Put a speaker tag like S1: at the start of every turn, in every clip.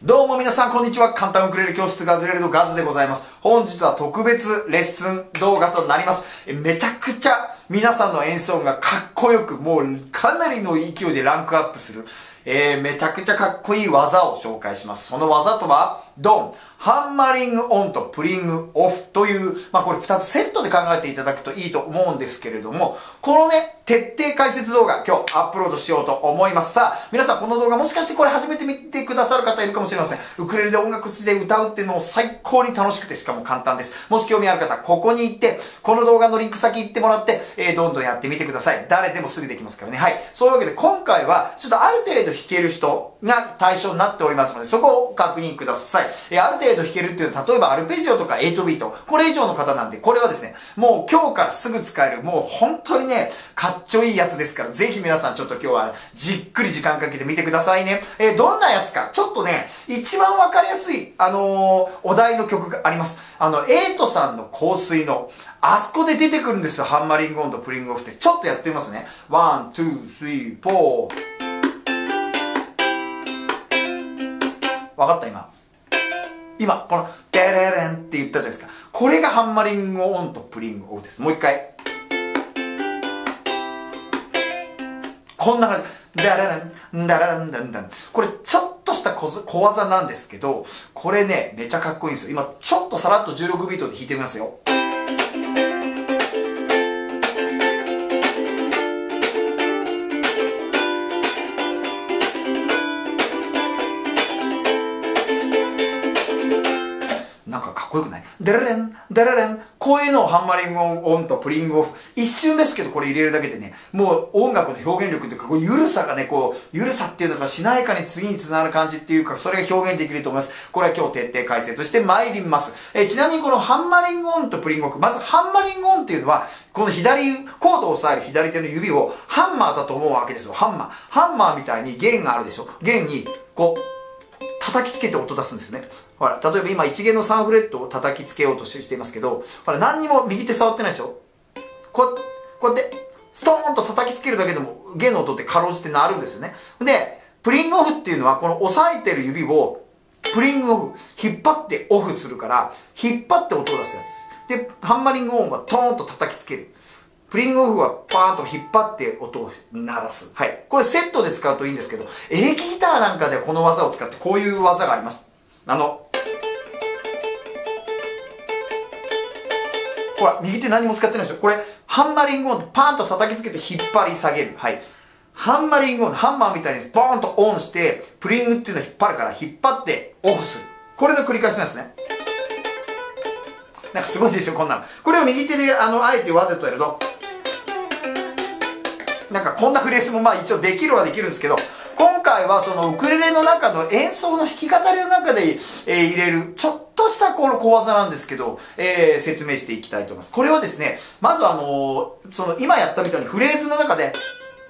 S1: どうも皆さんこんにちは。簡単ウクレレ教室ガズレレのガズでございます。本日は特別レッスン動画となります。めちゃくちゃ皆さんの演奏がかっこよく、もうかなりの勢いでランクアップする、めちゃくちゃかっこいい技を紹介します。その技とは、ドン、ハンマリングオンとプリングオフという、これ2つセットで考えていただくといいと思うんですけれども、このね、徹底解説動画、今日アップロードしようと思います。さあ、皆さんこの動画もしかしてこれ初めて見てくださる方いるかもしれません。ウクレレで音楽室で歌うっていうのも最高に楽しくてしかも簡単です。もし興味ある方、ここに行って、この動画のリンク先行ってもらって、どんどんやってみてください。誰でもすぐできますからね。はい。そういうわけで今回は、ちょっとある程度弾ける人が対象になっておりますので、そこを確認ください。ある程度弾けるっていうのは、例えばアルペジオとか8ビート、これ以上の方なんで、これはですね、もう今日からすぐ使える、もう本当にね、かっちょいいやつですから、ぜひ皆さんちょっと今日はじっくり時間かけてみてくださいね。どんなやつか、ちょっとね、一番わかりやすい、お題の曲があります。エイトさんの香水の、あそこで出てくるんですよ、ハンマリングオンとプリングオフって。ちょっとやってみますね。ワン、ツー、スリー、フォー。わかった今、この、テレレンって言ったじゃないですか。これがハンマリングオンとプリングオフです。もう一回。こんな感じ。ダララン、ダラランダンダン。これ、ちょっとした小技なんですけど、これね、めちゃかっこいいんですよ。今、ちょっとさらっと16ビートで弾いてみますよ。なんかかっこよくない？デレレン、デレレン。こういうのをハンマリングオンとプリングオフ。一瞬ですけどこれ入れるだけでね、もう音楽の表現力というか、こうゆるさがね、こう、ゆるさっていうのがしなやかに次につながる感じっていうか、それが表現できると思います。これは今日徹底解説して参ります。ちなみにこのハンマリングオンとプリングオフ。まずハンマリングオンっていうのは、この左、コードを押さえる左手の指をハンマーだと思うわけですよ。ハンマー。ハンマーみたいに弦があるでしょ。弦に、こう、叩きつけて音出すんですね。ほら、例えば今1弦の3フレットを叩きつけようとしていますけど、ほら、何にも右手触ってないでしょ。こうやって、ストーンと叩きつけるだけでも弦の音ってかろうじて鳴るんですよね。で、プリングオフっていうのはこの押さえてる指をプリングオフ、引っ張ってオフするから、引っ張って音を出すやつです。で、ハンマリングオンはトーンと叩きつける。プリングオフはパーンと引っ張って音を鳴らす。はい。これセットで使うといいんですけど、エレキギターなんかではこの技を使ってこういう技があります。ほら、右手何も使ってないでしょ。これ、ハンマリングオンってパーンと叩きつけて引っ張り下げる。はい。ハンマリングオン、ハンマーみたいにボーンとオンして、プリングっていうのを引っ張るから引っ張ってオフする。これの繰り返しなんですね。なんかすごいでしょ、こんなの。これを右手で、あえてわざとやると、なんかこんなフレーズも一応できるはできるんですけど、今回はそのウクレレの中の演奏の弾き語りの中で、入れるちょっとしたこの小技なんですけど、説明していきたいと思います。これはですね、まずその今やったみたいにフレーズの中で、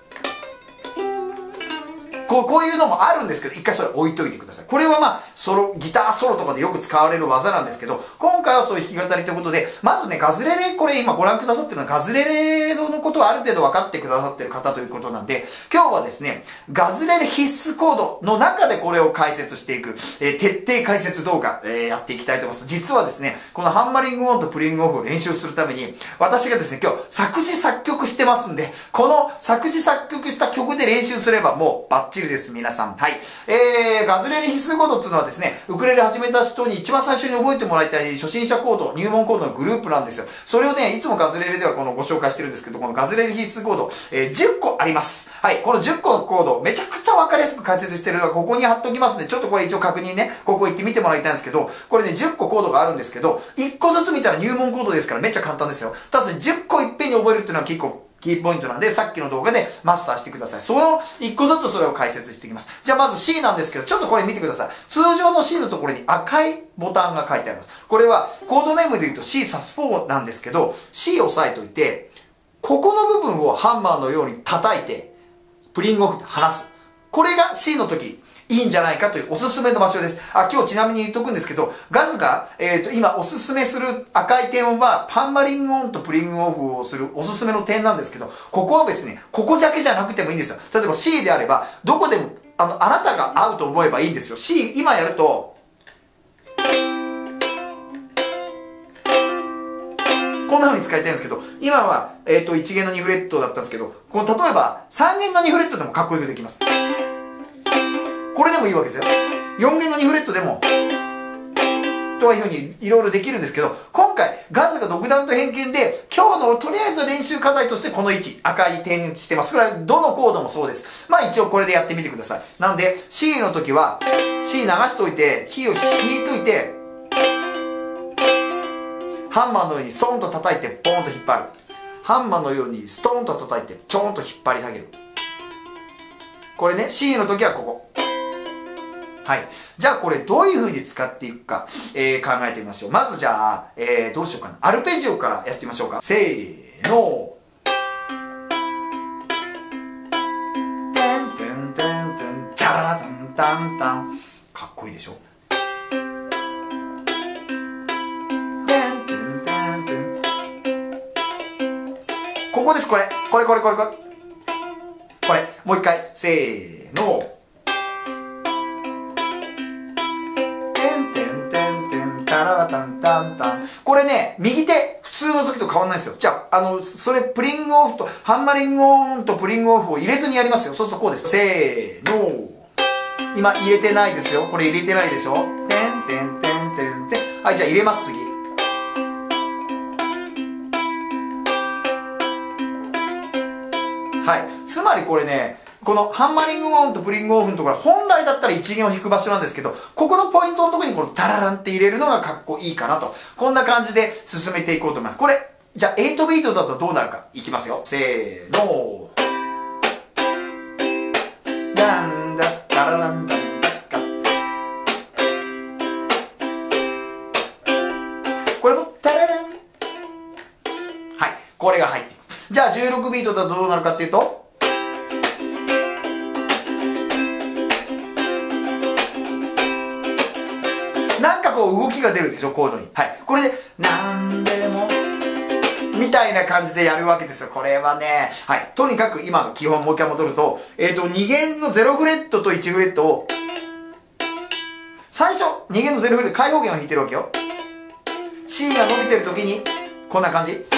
S1: こういうのもあるんですけど、一回それ置いといてください。これはギターソロとかでよく使われる技なんですけど、今回はそういう弾き語りということで、まずね、ガズレレ、これ今ご覧くださってるのはガズレレのことをある程度分かってくださってる方ということなんで、今日はですね、ガズレレ必須コードの中でこれを解説していく、徹底解説動画、やっていきたいと思います。実はですね、このハンマリングオンとプリングオフを練習するために、私がですね、今日作詞作曲してますんで、この作詞作曲した曲で練習すればもうバッチリです、皆さん。はい。ガズレレ必須コードっていうのはですね、ウクレレ始めた人に一番最初に覚えてもらいたい初心者コード、入門コードのグループなんですよ。それをね、いつもガズレレではご紹介してるんですけど、このガズレレ必須コード、10個あります。はい。この10個のコード、めちゃくちゃわかりやすく解説してるのがここに貼っときますんで、ちょっとこれ一応確認ね、ここ行ってみてもらいたいんですけど、これね、10個コードがあるんですけど、1個ずつ見たら入門コードですからめっちゃ簡単ですよ。ただし10個いっぺんに覚えるっていうのは結構キーポイントなんで、さっきの動画でマスターしてください。その1個ずつそれを解説していきます。じゃあまず C なんですけど、ちょっとこれ見てください。通常の C のところに赤いボタンが書いてあります。これはコードネームで言うと C サス4なんですけど、C を押さえといて、ここの部分をハンマーのように叩いて、プリングオフで離す。これが C の時。いいんじゃないかというおすすめの場所です。今日ちなみに言っとくんですけど、ガズが、今おすすめする赤い点は、ハンマリングオンとプリングオフをするおすすめの点なんですけど、ここはですね、ここだけじゃなくてもいいんですよ。例えば C であれば、どこでもあなたが合うと思えばいいんですよ。C、今やると、こんな風に使いたいんですけど、今は、1弦の2フレットだったんですけど、この例えば、3弦の2フレットでもかっこよくできます。これでもいいわけですよ。4弦の2フレットでも、というふうにいろいろできるんですけど、今回、ガズが独断と偏見で、今日のとりあえず練習課題としてこの位置、赤い点してます。これはどのコードもそうです。まあ一応これでやってみてください。なので、C の時は、C 流しといて、キーを引いといて、ハンマーのようにストーンと叩いて、ボーンと引っ張る。ハンマーのようにストーンと叩いて、ちょーんと引っ張り上げる。これね、C の時はここ。はい。じゃあこれどういう風に使っていくか、考えてみましょう。まずじゃあ、どうしようかな。アルペジオからやってみましょうか。せーの。タンタンタンタン、チャララタンタンタン。かっこいいでしょ。ここです、これ。これ。これ。もう一回。せーの。これね、右手、普通の時と変わんないですよ。じゃあ、それ、プリングオフと、ハンマリングオンとプリングオフを入れずにやりますよ。そうするとこうです。せーの。今、入れてないですよ。これ入れてないでしょ。てん。はい、じゃあ入れます、次。はい。つまりこれね、このハンマリングオンとプリングオフのところは本来だったら1弦を弾く場所なんですけど、ここのポイントのところにこのタラランって入れるのがかっこいいかなと。こんな感じで進めていこうと思います。これ、じゃあ8ビートだとどうなるか。いきますよ。せーの。ダンダッタラランダンダッカッ。これもタララン。はい。これが入っています。じゃあ16ビートだとどうなるかっていうと、なんかこう動きが出るでしょ、コードに。はい。これで、なんでも、みたいな感じでやるわけですよ。これはね、はい。とにかく今の基本もう一回戻ると、2弦の0フレットと1フレットを、最初、2弦の0フレット、開放弦を弾いてるわけよ。C が伸びてる時に、こんな感じ。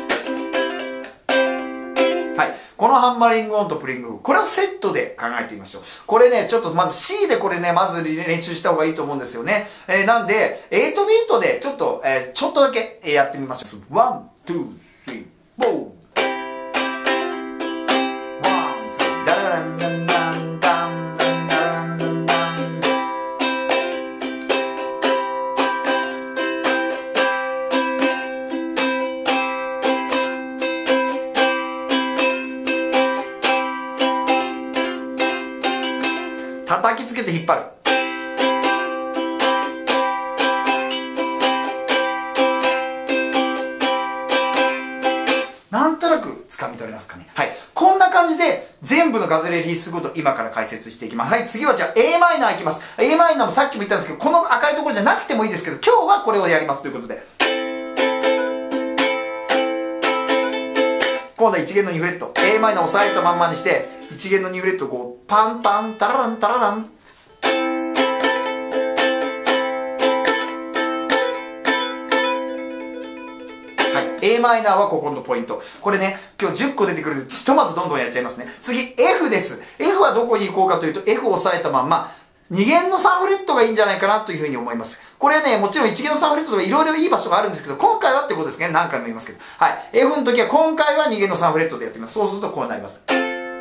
S1: はい。このハンマリングオンとプリングオフ、これをセットで考えてみましょう。これね、ちょっとまず C でこれね、まず練習した方がいいと思うんですよね。なんで、8ビートでちょっとだけやってみましょう。1、2、3、4。ダラランダンダンダンダンダランダンダン。叩きつけて引っ張る。なんとなく掴み取れますかね。はい。こんな感じで全部のガズレレ必須ごと今から解説していきます。はい。次はじゃあ a マイナーいきます。a マイナーもさっきも言ったんですけど、この赤いところじゃなくてもいいですけど、今日はこれをやりますということで。今度は1弦の2フレット。a マイナーを押さえたまんまにして、1弦の2フレットをこう、パンパン、タラランタララン。a マイナーはここのポイント。これね、今日10個出てくるんで、ひとまずどんどんやっちゃいますね。次、F です。F はどこに行こうかというと、F を押さえたまんま、2弦の3フレットがいいんじゃないかなというふうに思います。これはね、もちろん1弦の3フレットとかいろいろいい場所があるんですけど、今回はってことですね。何回も言いますけど。はい。F の時は今回は2弦の3フレットでやってみます。そうするとこうなります。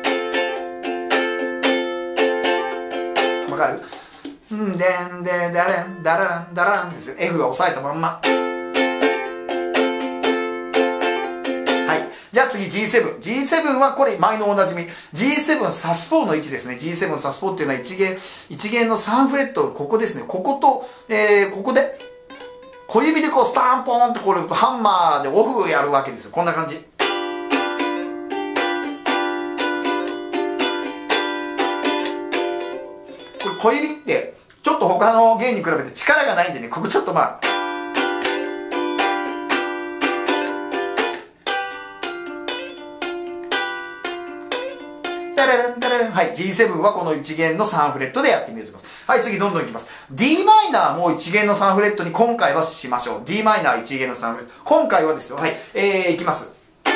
S1: わかる？んでんでだらん、だららん、だららんですよ。F が押さえたまんま。じゃあ次 G7。G7 はこれ前のおなじみ。G7 サスポーの位置ですね。G7 サスポーっていうのは1弦の3フレット、ここですね。ここと、ここで、小指でこうスタンポーンってこれハンマーでオフやるわけですよ。こんな感じ。これ小指って、ちょっと他の弦に比べて力がないんでね、ここちょっとまあ、 タラランタララン。はい、G7 はこの1弦の3フレットでやってみようと思います。はい、次どんどんいきます。d マイナーも1弦の3フレットに今回はしましょう。d マイナー1弦の3フレット。今回はですよ。はい、いきます。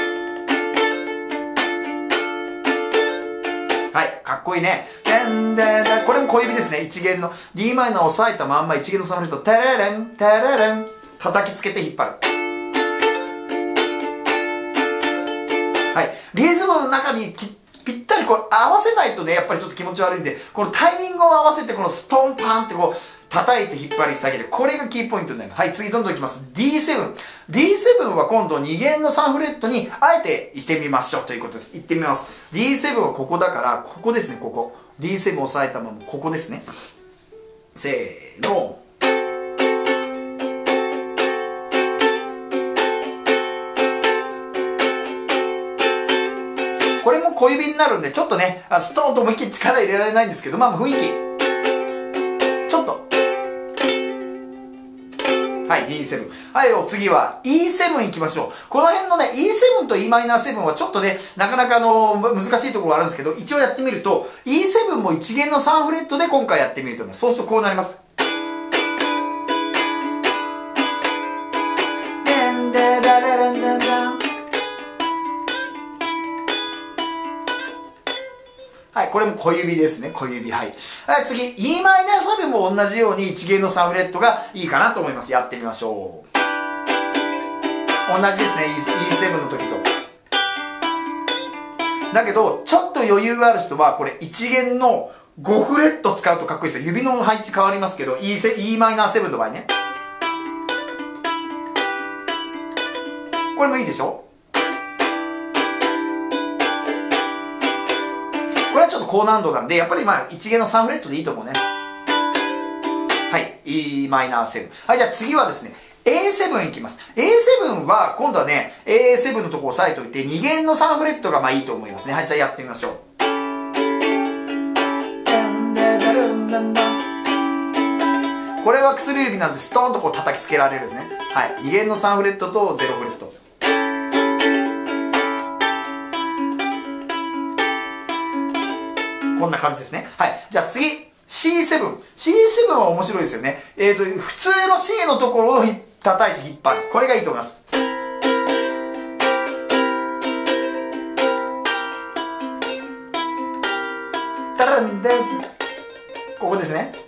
S1: はい、かっこいいね。これも小指ですね。1弦の d マイナーを押さえたまんま1弦の3フレット、タララン、タララン、叩きつけて引っ張る。はい。リズムの中にぴったりこれ合わせないとね、やっぱりちょっと気持ち悪いんで、このタイミングを合わせてこのストンパンってこう、叩いて引っ張り下げる。これがキーポイントになります。はい、次どんどんいきます。D7。D7 は今度2弦の3フレットにあえてしてみましょうということです。いってみます。D7 はここだから、ここですね、ここ。D7 を押さえたまま、ここですね。せーの。これも小指になるんで、ちょっとね、ストーンと思いっきり力入れられないんですけど、まあ雰囲気。ちょっと。はい、D7。はい、お次は E7 行きましょう。この辺のね、E7 と Em7 はちょっとね、なかなか難しいところがあるんですけど、一応やってみると、E7 も1弦の3フレットで今回やってみると思います。そうするとこうなります。はい、これも小指ですね、小指。はい。はい、次、Em7 も同じように1弦の3フレットがいいかなと思います。やってみましょう。同じですね、E7 の時と。だけど、ちょっと余裕がある人は、これ1弦の5フレット使うとかっこいいですよ。指の配置変わりますけど、Em7 の場合ね。これもいいでしょ？これはちょっと高難度なんで、やっぱりまあ1弦の3フレットでいいと思うね。はい、Em7。はい、じゃあ次はですね、A7 いきます。A7 は、今度はね、A7 のとこ押さえておいて、2弦の3フレットがまあいいと思いますね。はい、じゃあやってみましょう。これは薬指なんでストーンとこう叩きつけられるですね。はい、2弦の3フレットと0フレット。こんな感じですね。はい。じゃあ次、C7。C7 は面白いですよね。普通の C のところを叩いて引っ張る。これがいいと思います。タランデン。ここですね。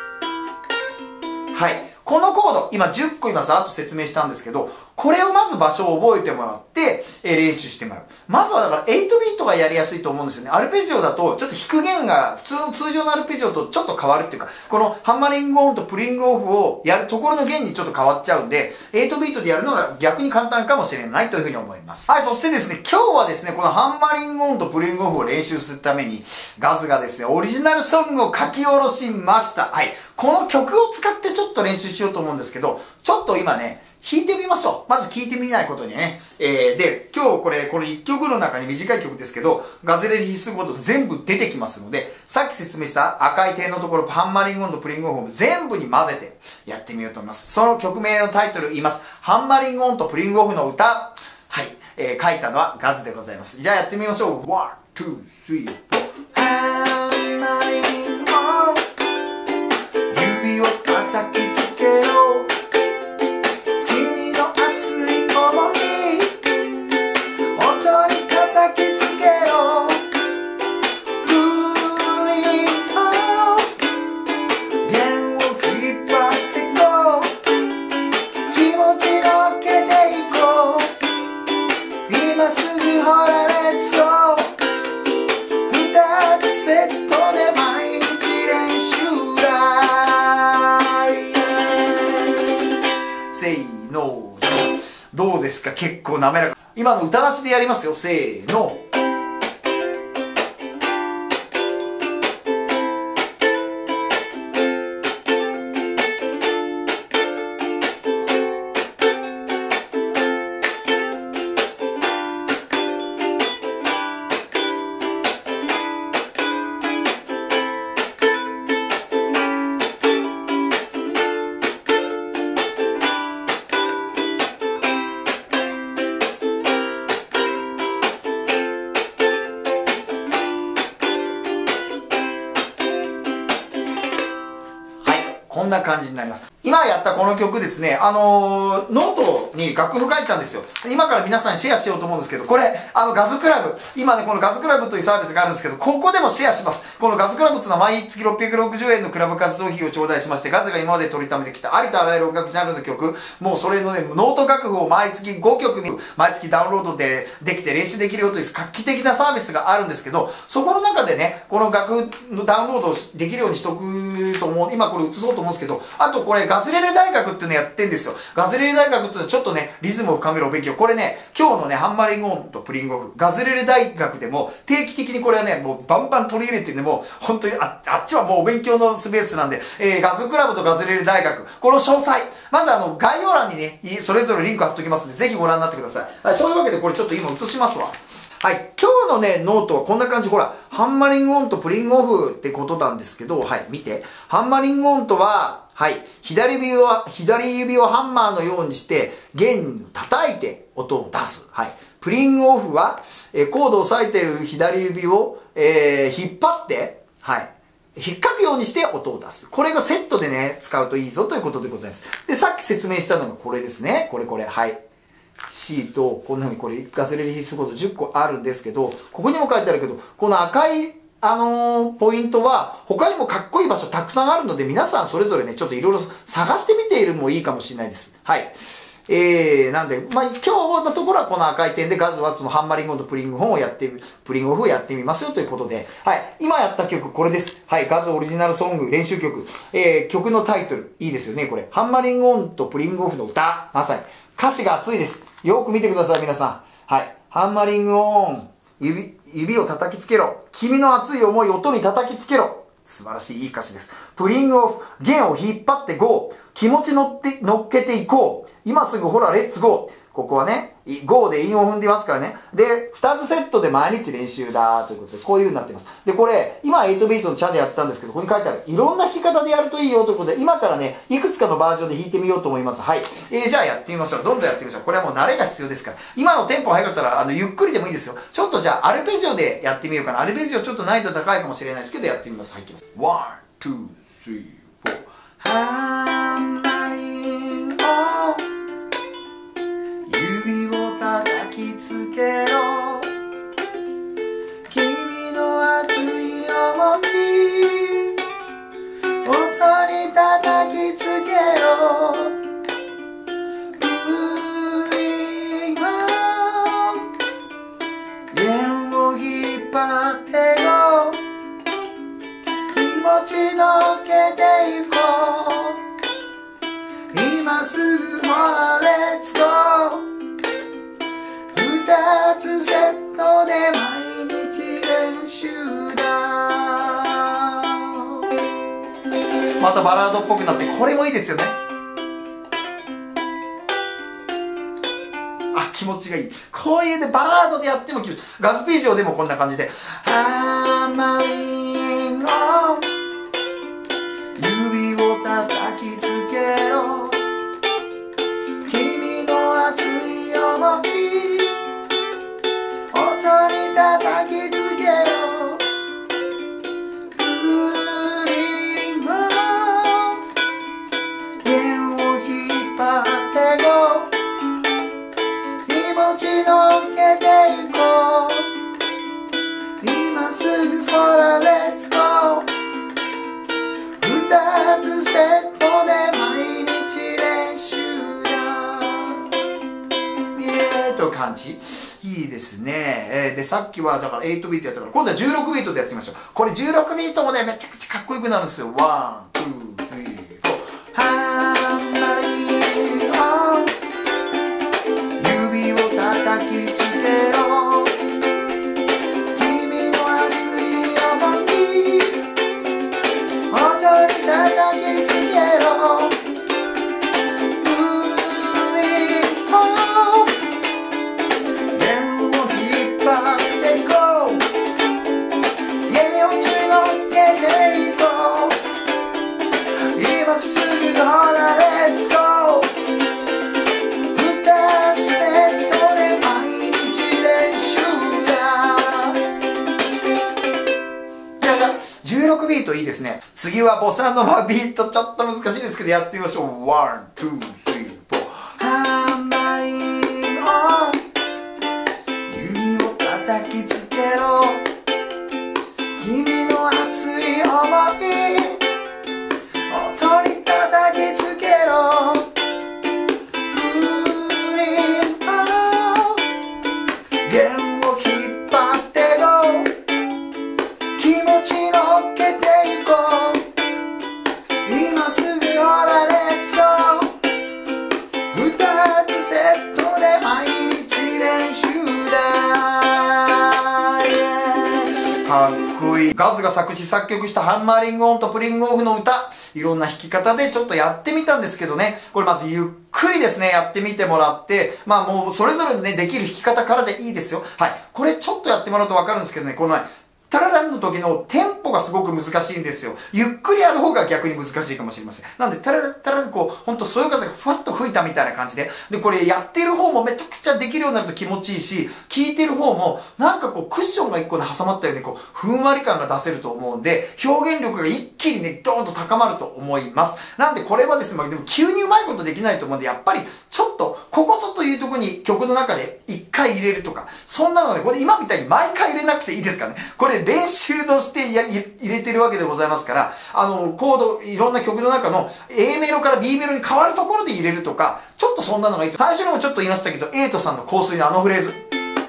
S1: はい。このコード、今10個今ざーっと説明したんですけど、これをまず場所を覚えてもらって、練習してもらう。まずはだから8ビートがやりやすいと思うんですよね。アルペジオだと、ちょっと弾く弦が通常のアルペジオとちょっと変わるっていうか、このハンマリングオンとプリングオフをやるところの弦にちょっと変わっちゃうんで、8ビートでやるのが逆に簡単かもしれないというふうに思います。はい、そしてですね、今日はですね、このハンマリングオンとプリングオフを練習するために、ガズがですね、オリジナルソングを書き下ろしました。はい。この曲を使ってちょっと練習しようと思うんですけど、ちょっと今ね、弾いてみましょう。まず聴いてみないことにね。で、今日この1曲の中に短い曲ですけど、ガズレレ必須コード全部出てきますので、さっき説明した赤い点のところ、ハンマリングオンとプリングオフを全部に混ぜてやってみようと思います。その曲名のタイトル言います。ハンマリングオンとプリングオフの歌。はい。書いたのはガズでございます。じゃあやってみましょう。1、2、3、4。ハンマリングオン。指を叩きつけろ。どうですか？結構滑らか。今の歌出しでやりますよ。せーの。 こんな感じになります。今やったこの曲ですね、ノートに楽譜書いたんですよ。今から皆さんにシェアしようと思うんですけど、これ、ガズクラブ、今ね、このガズクラブというサービスがあるんですけど、ここでもシェアします。このガズクラブっていうのは毎月660円のクラブ活動費を頂戴しまして、ガズが今まで取りためてきたありとあらゆる音楽ジャンルの曲、もうそれのね、ノート楽譜を毎月5曲毎月ダウンロードでできて練習できるよという画期的なサービスがあるんですけど、そこの中でね、この楽譜のダウンロードをできるようにしとくと思う、今これ映そうと思うんですけど、あとこれガズレレ大学っていうのやってんですよ。ガズレレ大学っていうのはちょっとね、リズムを深めるお勉強。これね、今日のね、ハンマリングオンとプリングオフ、ガズレレ大学でも定期的にこれはね、もうバンバン取り入れてね、もう本当にあっちはもうお勉強のスペースなんで、ガズクラブとガズレレ大学、この詳細、まず概要欄にね、それぞれリンク貼っときますんで、ぜひご覧になってください。はい、そういうわけでこれちょっと今映しますわ。はい。今日のね、ノートはこんな感じ。ほら、ハンマリングオンとプリングオフってことなんですけど、はい、見て。ハンマリングオンとは、はい、左指をハンマーのようにして、弦に叩いて音を出す。はい。プリングオフは、コードを押さえている左指を、引っ張って、はい。引っかくようにして音を出す。これがセットでね、使うといいぞということでございます。で、さっき説明したのがこれですね。これ。はい。C と、こんな風にこれ、ガズレレ必須コード10個あるんですけど、ここにも書いてあるけど、この赤い、ポイントは、他にもかっこいい場所たくさんあるので、皆さんそれぞれね、ちょっといろいろ探してみているのもいいかもしれないです。はい。なんで、今日のところはこの赤い点でガズはそのハンマリングオンとプリングオフをやってみますよということで、はい。今やった曲、これです。はい。ガズオリジナルソング、練習曲。曲のタイトル、いいですよね、これ。ハンマリングオンとプリングオフの歌。まさに。歌詞が熱いです。よく見てください、皆さん。はい。ハンマリングオン、指を叩きつけろ。君の熱い思い、音に叩きつけろ。素晴らしい、いい歌詞です。プリングオフ、弦を引っ張ってゴー。気持ち乗っけていこう。今すぐほら、レッツゴー。ここはね、ゴーで韻を踏んでいますからね。で、2つセットで毎日練習だということで、こういう風になってます。で、これ、今8ビートのチャでやったんですけど、ここに書いてある。いろんな弾き方でやるといいよということで、今からね、いくつかのバージョンで弾いてみようと思います。はい。じゃあやってみましょう。どんどんやってみましょう。これはもう慣れが必要ですから。今のテンポ早かったら、ゆっくりでもいいですよ。ちょっとじゃあ、アルペジオでやってみようかな。アルペジオちょっと難易度高いかもしれないですけど、やってみます。はい、いきます。1、2、3、4。ハンマリングオン。指を叩きつけろ。君の熱い想い、音に叩きつけろ。プリングオン、弦を引っ張ってよ。気持ち乗っけていこう。今すぐほらレッツゴー。2つセットで毎日練習だ。またバラードっぽくなってこれもいいですよね。あ、気持ちがいい。こういうね、バラードでやっても気持ちいい。ガズピージョでもこんな感じでハンマリングオン、指を叩きつけろ。君の熱い想い、音に叩きつけろ。プリングオフ、弦を引っ張ってご。気持ち乗っけていこう。今すぐ空レッツゴー。2つセットで毎日練習だ。と感じいいですね。で、さっきはだから8ビートやったから、今度は16ビートでやってみましょう。これ16ビートもね、めちゃくちゃかっこよくなるんですよ。1、2、3、4。ハンマリングオン、指を叩きつけろ。君の熱い想い、音に叩きつけろ。気次はボサノバビート、ちょっと難しいですけどやってみましょう。ワン、ツー、スリー、フォー。ハンマリンオン、指を叩きつけろ。君の熱い想い、音に叩きつけろ。弦を引っ張ってご、気持ち乗っけていこう。今すぐほらレッツゴー。2つセットで毎日練習だ。かっこいい。ガズが作詞作曲したハンマーリングオンとプリングオフの歌、いろんな弾き方でちょっとやってみたんですけどね、これまずゆっくりですね、やってみてもらって、まあもうそれぞれね、できる弾き方からでいいですよ。はい。これちょっとやってもらうとわかるんですけどね、このね、タラランの時のテンポがすごく難しいんですよ。ゆっくりやる方が逆に難しいかもしれません。なんで、タララタララこう、ほんとそよ風がふわっと吹いたみたいな感じで。で、これやってる方もめちゃくちゃできるようになると気持ちいいし、聴いてる方もなんかこうクッションが一個で挟まったようにこう、ふんわり感が出せると思うんで、表現力が一気にね、ドーンと高まると思います。なんでこれはですね、まあ、でも急にうまいことできないと思うんで、やっぱりちょっと、ここぞというところに曲の中で一回入れるとか、そんなので、これ今みたいに毎回入れなくていいですからね。これ練習として入れてるわけでございますから、コード、いろんな曲の中の A メロから B メロに変わるところで入れるとか、ちょっとそんなのがいいと。最初にもちょっと言いましたけど、エイトさんの香水のフレーズ。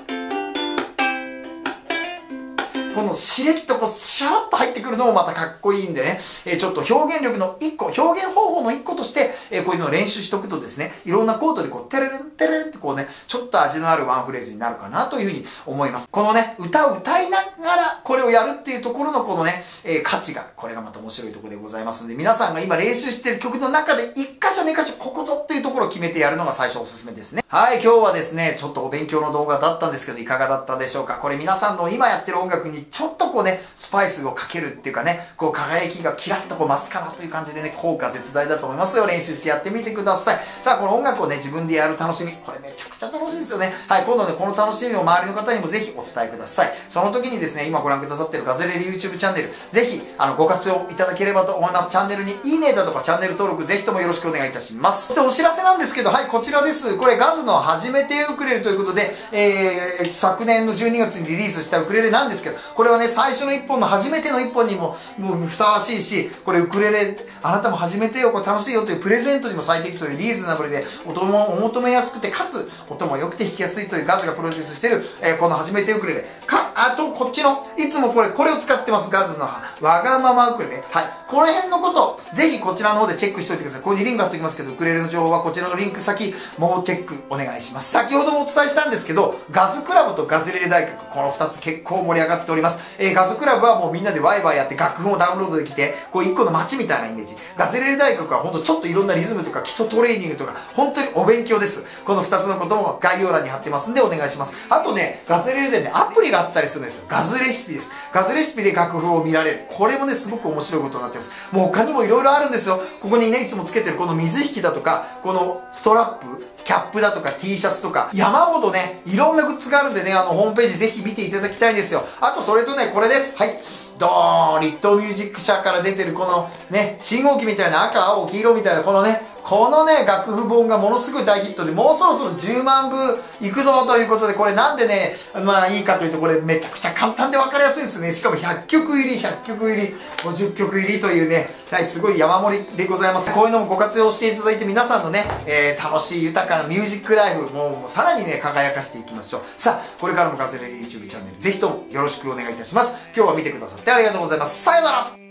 S1: このしれっとこう、シャラッと入ってくるのもまたかっこいいんでね、ちょっと表現力の一個、表現方法の一個として、こういうのを練習しとくとですね、いろんなコードでこう、テレレンテレレンってこうね、ちょっと味のあるワンフレーズになるかなというふうに思います。このね、歌を歌いながらこれをやるっていうところのこのね、価値が、これがまた面白いところでございますので、皆さんが今練習している曲の中で1箇所2箇所ここぞっていうところを決めてやるのが最初おすすめですね。はい、今日はですね、ちょっとお勉強の動画だったんですけど、いかがだったでしょうか。これ皆さんの今やってる音楽にちょっとこうね、スパイスをかけるっていうかね、こう輝きがキラッとこう増すかなという感じでね、効果絶大だと思いますよ。練習してやってみてください。さあ、この音楽をね、自分でやる楽しみ、これめちゃくちゃ楽しいですよね。はい、今度ね、この楽しみを周りの方にもぜひお伝えください。その時にですね、今ご覧くださっているガズレレ YouTube チャンネル、ぜひ、ご活用いただければと思います。チャンネルにいいねだとかチャンネル登録ぜひともよろしくお願いいたします。そしてお知らせなんですけど、はい、こちらです。これガズの初めてウクレレということで、昨年の12月にリリースしたウクレレなんですけど、これはね、最初の一本の初めての一本にもうふさわしいし、これウクレレあなたも始めてよ、これ楽しいよというプレゼントにも最適というリーズナブルでお求めやすくて、かつ音も良くて弾きやすいというガズがプロデュースしている、この初めてウクレレあとこっちのいつもこれを使ってます。ガズのわがままウクレレ、はい、この辺のことぜひこちらの方でチェックしておいてください。ここにリンク貼っておきますけど、ウクレレの情報はこちらのリンク先もうチェックお願いします。先ほどもお伝えしたんですけど、ガズクラブとガズレレ大学、この2つ結構盛り上がっております。ガズクラブはもうみんなでワイワイやって楽譜をダウンロードできて、こう一個の街みたいなイメージ。ガズレレ大学はほんとちょっといろんなリズムとか基礎トレーニングとか本当にお勉強です。この2つのことも概要欄に貼ってますんでお願いします。あとね、ガズレレでね、アプリがあったりするんですよ。ガズレシピです。ガズレシピで楽譜を見られる。これもね、すごく面白いことになってます。もう他にもいろいろあるんですよ。ここにね、いつもつけてるこの水引きだとか、このストラップ、キャップだとか T シャツとか山ほどね、いろんなグッズがあるんでね、ホームページぜひ見ていただきたいんですよ。あとそれとね、これです。はい。ドーン、リットーミュージック社から出てるこのね、信号機みたいな赤、青、黄色みたいなこのね、楽譜本がものすごい大ヒットで、もうそろそろ10万部いくぞということで、これなんでね、まあいいかというと、これめちゃくちゃ簡単で分かりやすいですね。しかも100曲入り、100曲入り、50曲入りというね、はい、すごい山盛りでございます。こういうのもご活用していただいて、皆さんのね、楽しい豊かなミュージックライフ、もうさらにね、輝かしていきましょう。さあ、これからもガズレレ YouTube チャンネル、ぜひともよろしくお願いいたします。今日は見てくださってありがとうございます。さよなら。